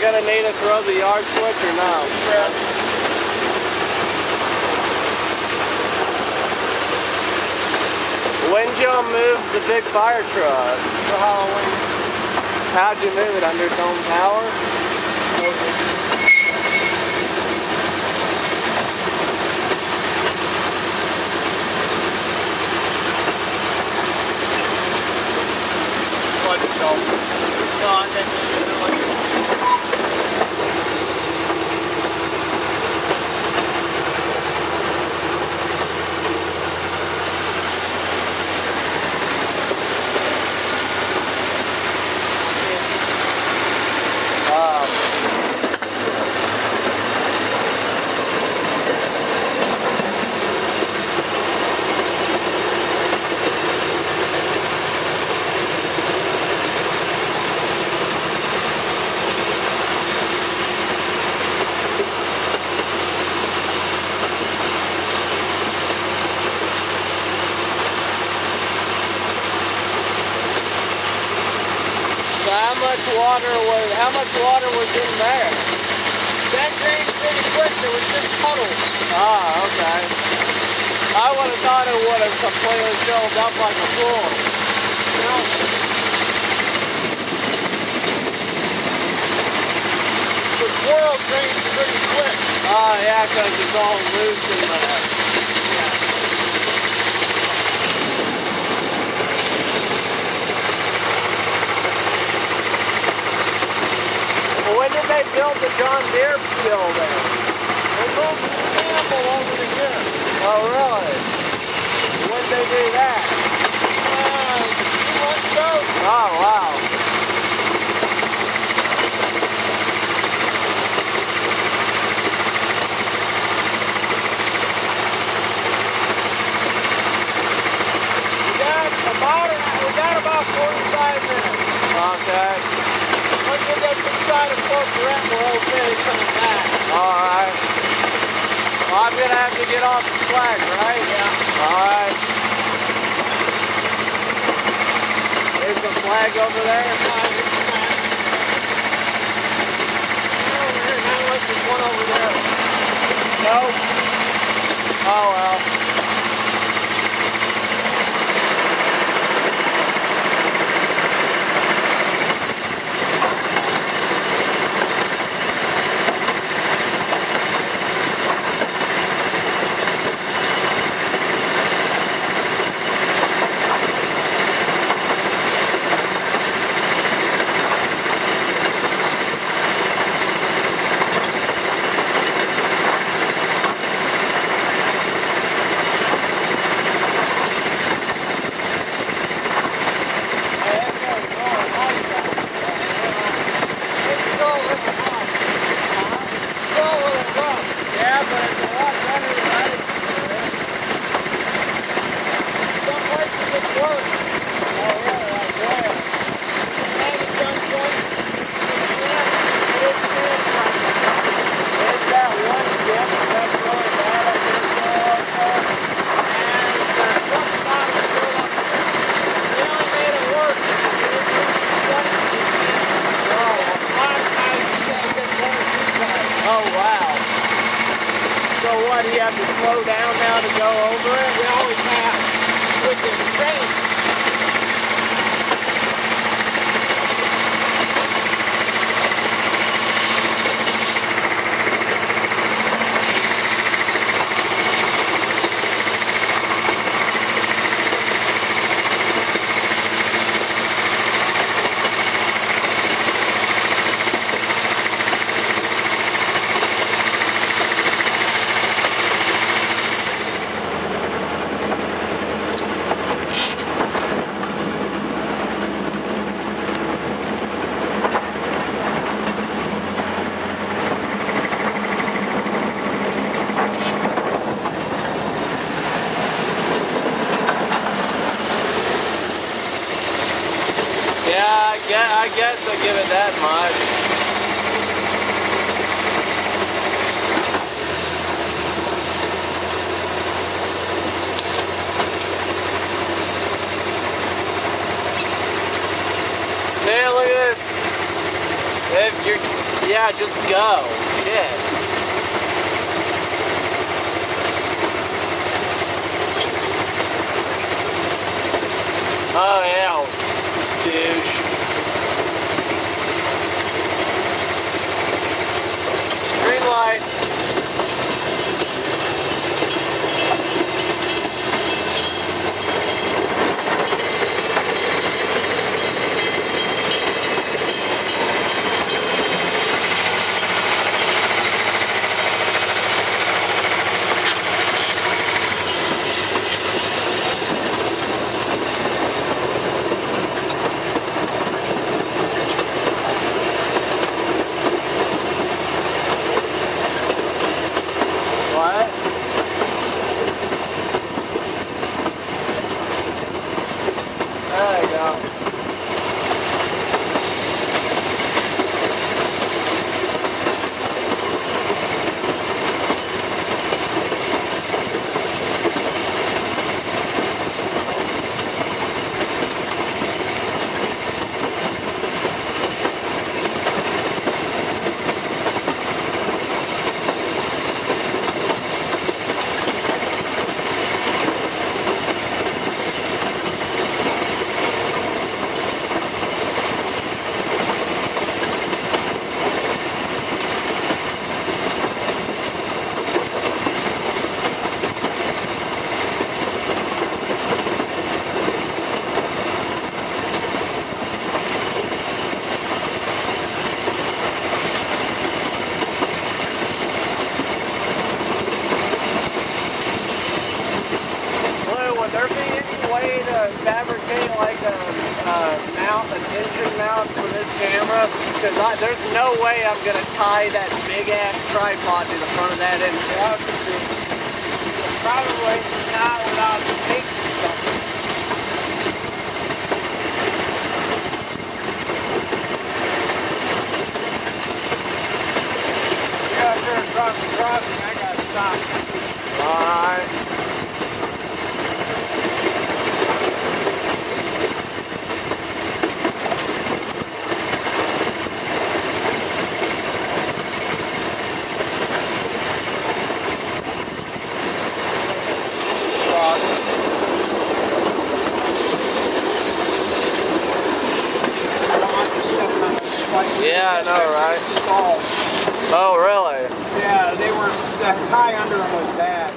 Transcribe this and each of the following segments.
gonna need to throw the yard switch or no? Yeah. When'd y'all move the big fire truck? For Halloween. How'd you move it? Under its own power? Like a dog. No, I didn't like it. How much water was in there? That drained pretty quick. There was just puddles. Ah, okay. I would have thought it would have completely filled up like a pool. No. The swirl drains pretty quick. Ah, yeah, because it's all loose in there. When did they build the John Deere building? They moved the Campbell over to here. Oh, really? When did they do that? 2 months ago. Oh, wow. We got about 45 minutes. Okay. Once we get this side of Fort Brett, we're okay coming back. Alright. Well, I'm going to have to get off the flag, right? Yeah. Alright. Is the flag over there? Over here, not unless there's one over there. No? Oh, well. What, do you have to slow down now to go over it? We always have. With this train. I guess I'll give it that much. Yeah, look at this. If Yeah, just go. Shit. Oh yeah, douche. Green light. What? There you go. Would there be any way to fabricate like a an engine mount for this camera? Because there's no way I'm going to tie that big ass tripod to the front of that engine. Yeah, probably not without taking something. Yeah, if you're across the crossing, I got to stop. Alright. Yeah, I know, right? Oh, really? Yeah, they were, the tie under them was bad.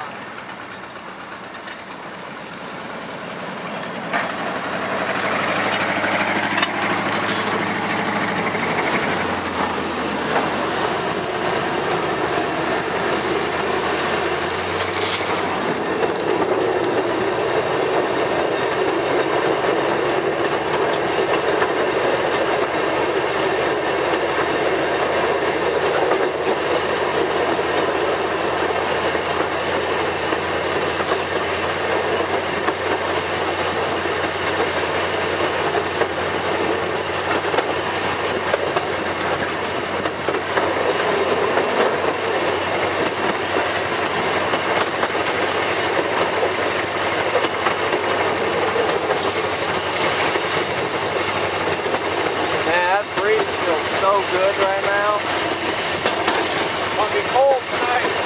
So good right now. It's gonna be cold tonight.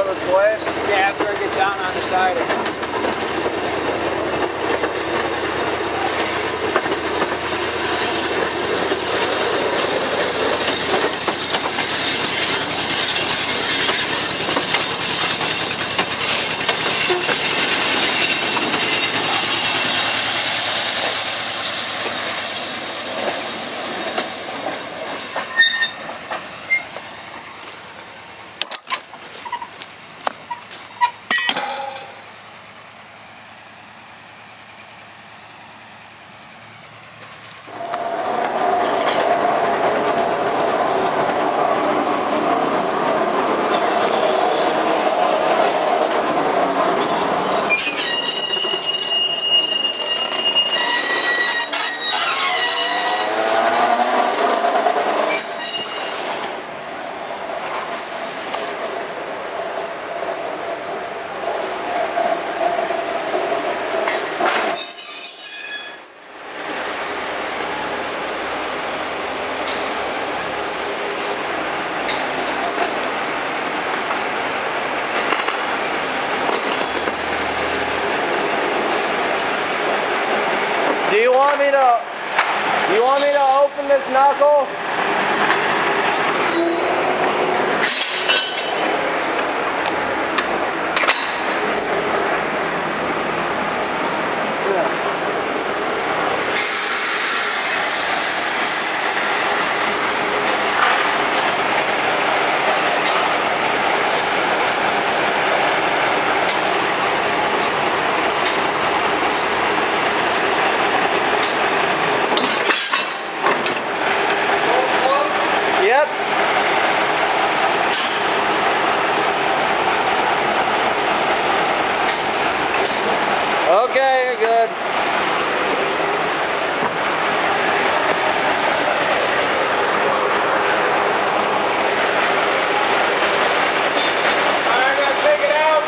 throw the switch? Yeah, after I get down on the side of it. Do you want me to open this knuckle? Yep. Okay, you're good. Alright, now take it out.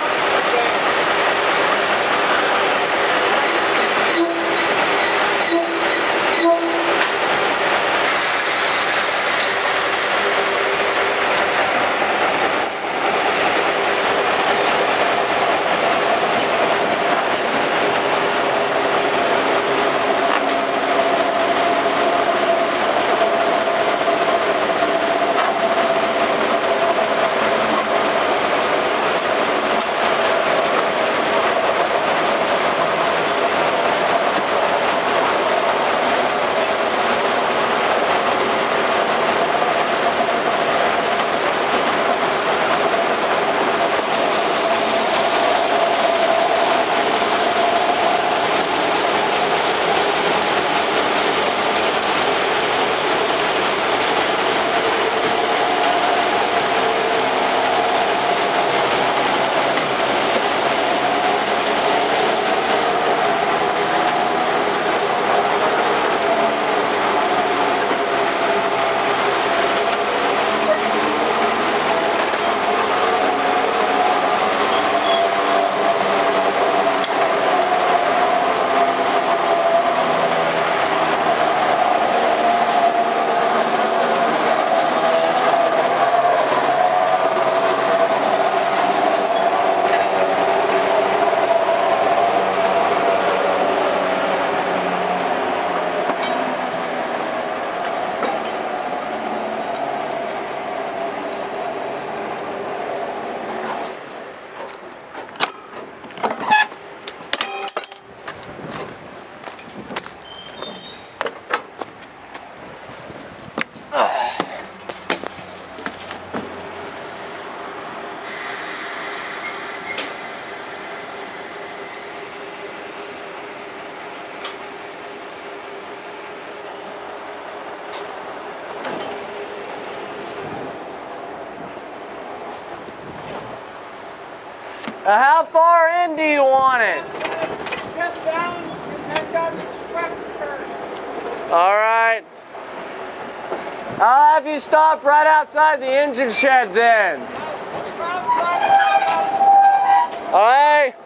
How far in do you want it? Just down and then down the swept curve. All right. I'll have you stop right outside the engine shed then. All right.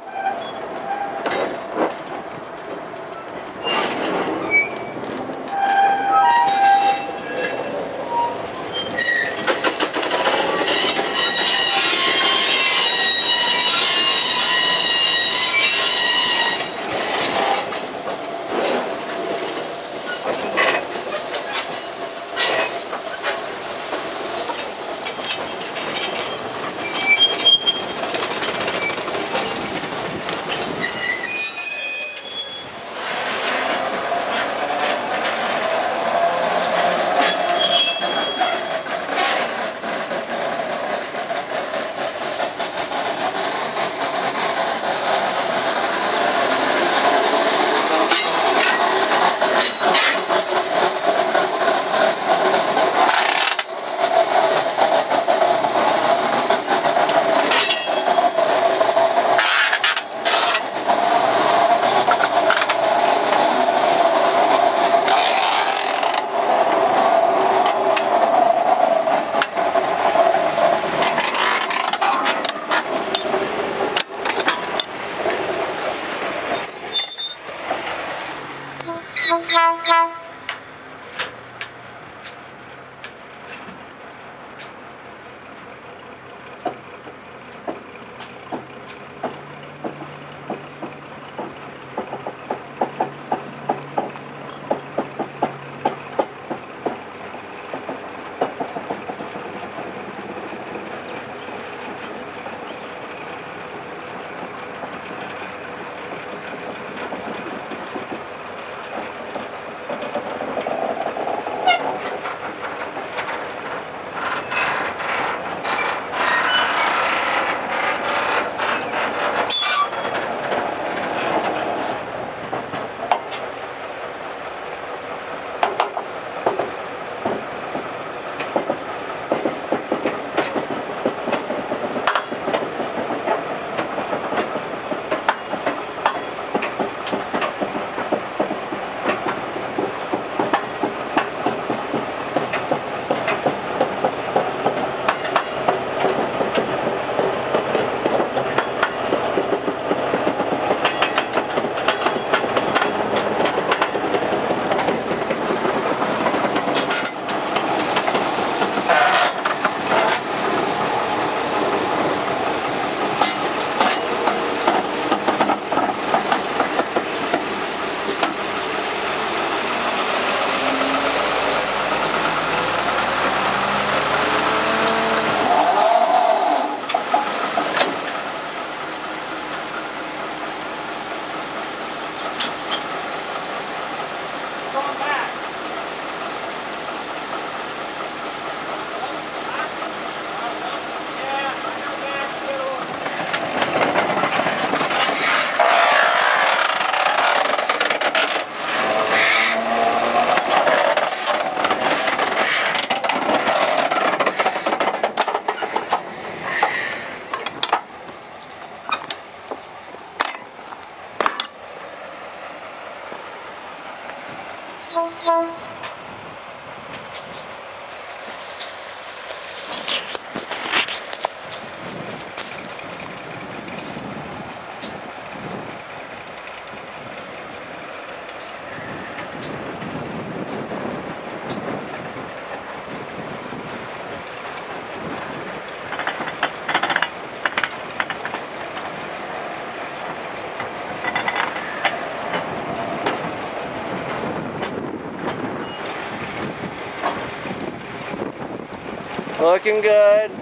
Looking good.